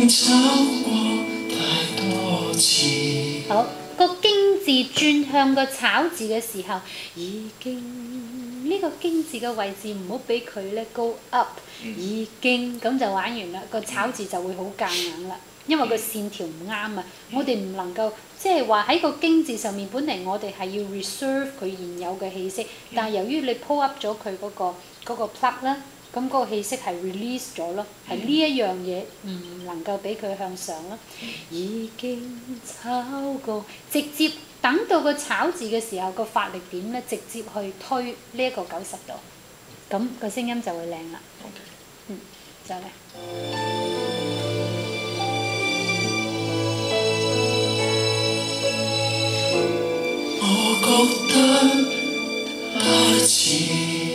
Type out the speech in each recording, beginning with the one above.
經走過太多次。 好，個經字轉向個炒字嘅時候，已經呢個經字嘅位置唔好俾佢咧 go up，已經咁就玩完啦。個炒字就會好夾硬啦，因為個線條唔啱啊。我哋唔能夠即係話喺個經字上面，本嚟我哋係要 reserve 佢現有嘅氣息，但係由於你 pull up 咗佢嗰個 plug 啦。咁嗰個氣息係 release 咗咯，係呢一樣嘢唔能夠俾佢向上咯。已經炒過，直接等到個炒字嘅時候，個發力點咧，直接去推呢一個90度，咁個聲音就會靚啦。就嚟。 我覺得太遲。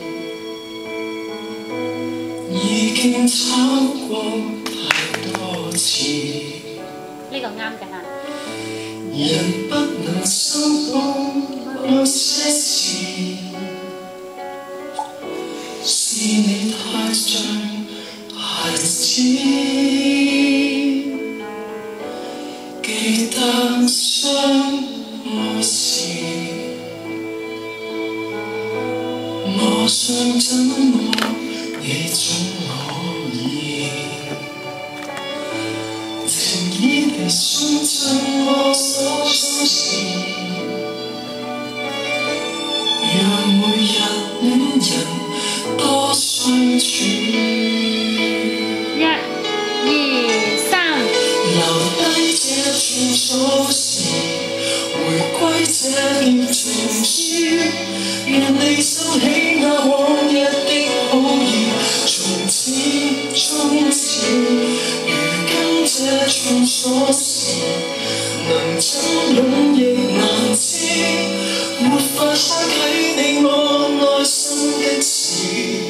已經炒過太多次， 呢個啱嘅嚇。 人不能修補某些事，是你太像孩子，記得相愛時，我想怎麼你總可以情意地送贈我所做事，讓每日戀人多相處。 1、2、3， 留低這串鎖匙，回歸這段情書，願你收起那往日的好意。從始終始，如今這串鎖匙，能怎樣亦難知，沒法開啟你我內心的事，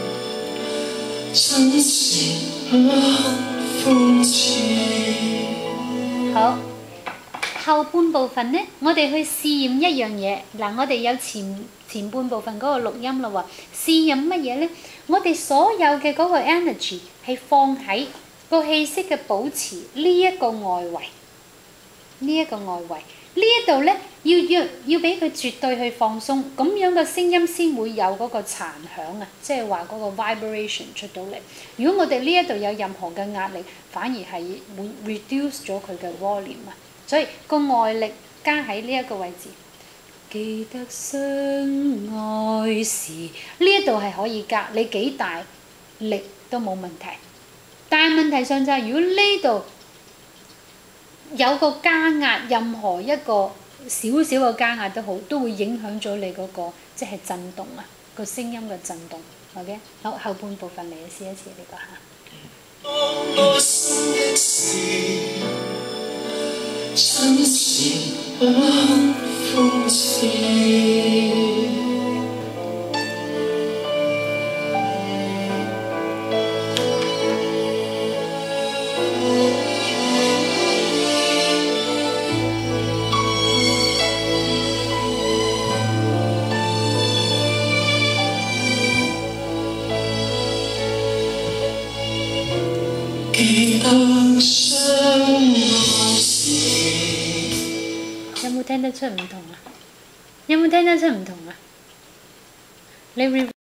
真是不諷刺。 好。後半部分呢，我哋去試驗一樣嘢。嗱，我哋有前半部分嗰個錄音啦喎，試驗乜嘢呢？我哋所有嘅嗰個 energy 係放喺個氣息嘅保持呢一個外圍，呢一個外圍呢一度呢，要俾佢絕對去放鬆，咁樣個聲音先會有嗰個殘響啊，即係話嗰個 vibration 出到嚟。如果我哋呢一度有任何嘅壓力，反而係會 reduce 咗佢嘅 volume 啊。所以個外力加喺呢一個位置，記得相愛時呢一度係可以加，你幾大力都冇問題。但係問題上就係，如果呢度有個加壓，任何一個少少嘅加壓都好，都會影響咗你嗰個即係震動啊，個聲音嘅震動。OK， 好，後半部分嚟試一次呢個真是不諷刺。記得相愛時。 有冇聽得出唔同啊？有冇聽得出唔同啊？你